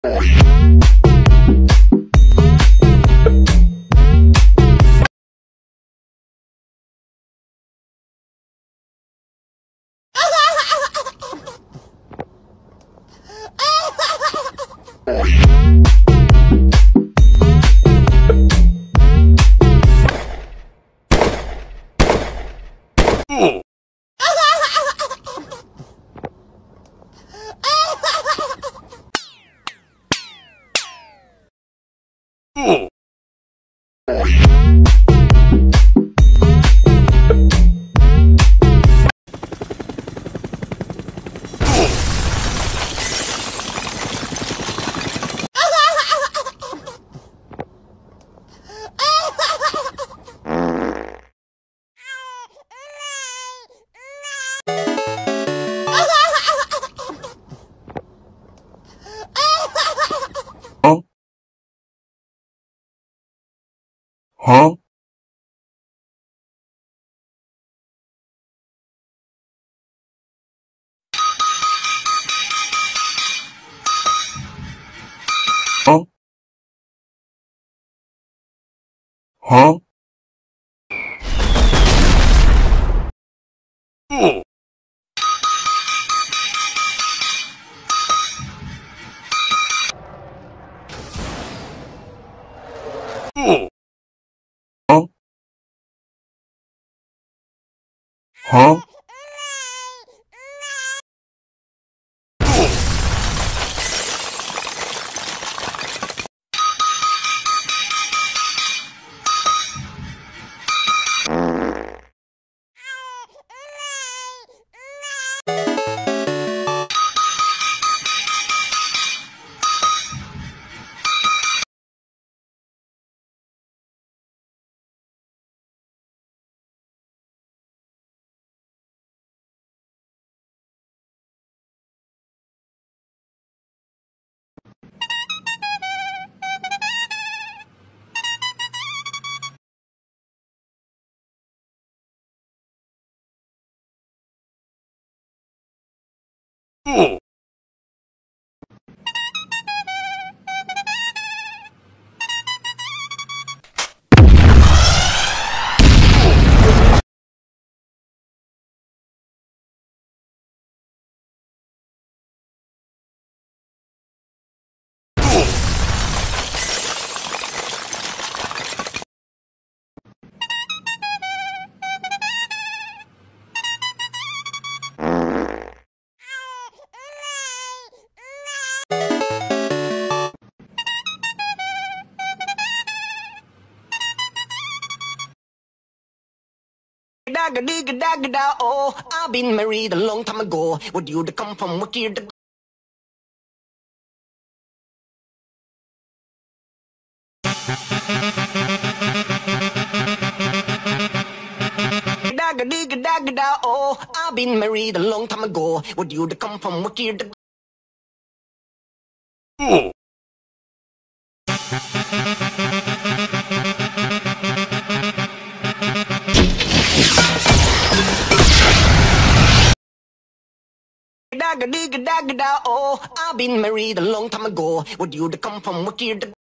Huh? Huh? Huh? Huh? Huh? Dagga digga dagga da, oh, I've been married a long time ago. Would you to come from what year to Dagga digga dagga da, oh, I've been married a long time ago. Would you to come from what year to Dagga digga dagga da, oh, I've been married a long time ago. Would you to come from what year to